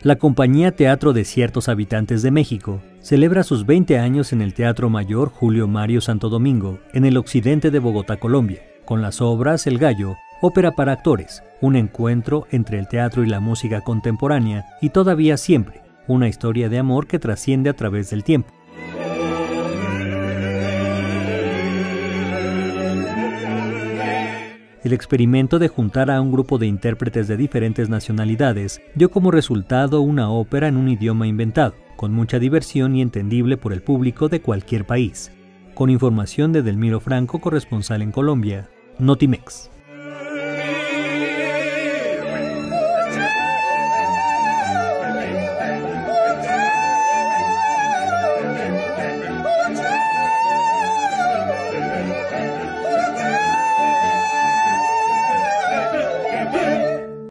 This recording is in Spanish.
La compañía Teatro de Ciertos Habitantes de México celebra sus 20 años en el Teatro Mayor Julio Mario Santo Domingo, en el occidente de Bogotá, Colombia, con las obras El Gallo, ópera para actores, un encuentro entre el teatro y la música contemporánea, y Todavía Siempre, una historia de amor que trasciende a través del tiempo. El experimento de juntar a un grupo de intérpretes de diferentes nacionalidades dio como resultado una ópera en un idioma inventado, con mucha diversión y entendible por el público de cualquier país. Con información de Delmiro Franco, corresponsal en Colombia, Notimex.